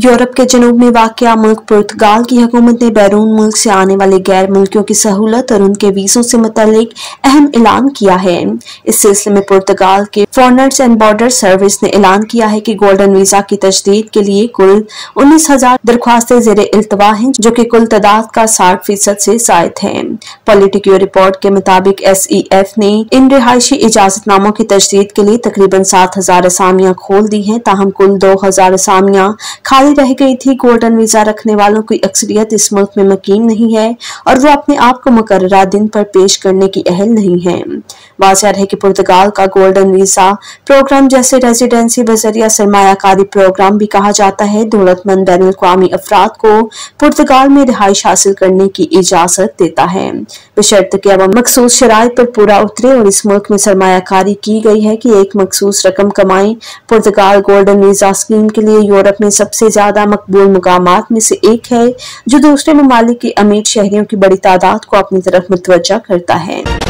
Europe के जनूब में वाक़या मुल्क पुर्तगाल की हुकूमत ने बैरून मुल्क से आने वाले गैर मुल्कियों की सहूलत और उनके वीज़ों से मुतालिक अहम ऐलान किया है। इस सिलसिले में पुर्तगाल के फॉरेनर्स एंड बॉर्डर सर्विस ने ऐलान किया है कि गोल्डन वीज़ा की तजदीद के लिए कुल 19,000 दरख्वास्तें ज़ेरे इल्तवा हैं, जो कि कुल तादाद का 60% से ज़ायद है। पॉलिटिको रिपोर्ट के मुताबिक SEF ने इन रिहायशी इजाजतनामों की तजदीद के लिए तकरीबन 7,000 असामियां खोल दी हैं, ताहम कुल 2,000 असामियां खाली रह गई थी। गोल्डन वीजा रखने वालों की अक्सरियत इस मुल्क में मुकीम नहीं है और वो अपने आप को मुकर्ररा दिन पर पेश करने की अहल नहीं है। वाज़ेह है कि पुर्तगाल का गोल्डन वीजा प्रोग्राम, जैसे रेजिडेंसी बजरिया सरमायाकारी प्रोग्राम भी कहा जाता है, दौलतमंद बैनुल अक़वामी अफराद को पुर्तगाल में रिहाइश हासिल करने की इजाजत देता है, बशर्ते कि अब मखसूस शराइत पर पूरा उतरे और इस मुल्क में सरमायाकारी की गई है कि एक मखसूस रकम कमाएं। पुर्तगाल गोल्डन वीजा स्कीम के लिए यूरोप में सबसे ज्यादा मकबूल मुकामात में से एक है, जो दूसरे ममालिक के अमीर शहरियों की बड़ी तादाद को अपनी तरफ मुतवज्जा करता है।